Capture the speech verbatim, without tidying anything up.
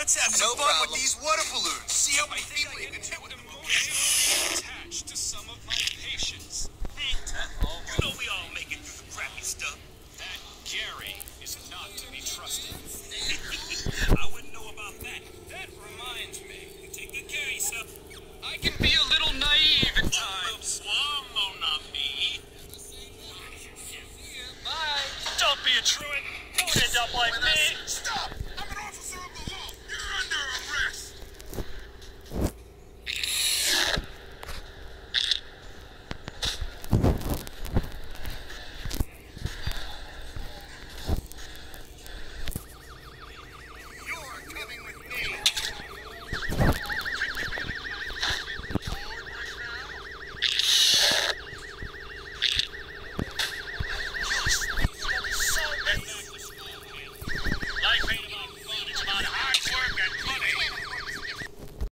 Let's have some No fun problem. with these water balloons. See how many I think people I you can get hit with them. emotionally attached to some of my patients. You know we all make it through the crappy stuff. That Gary is not to be trusted.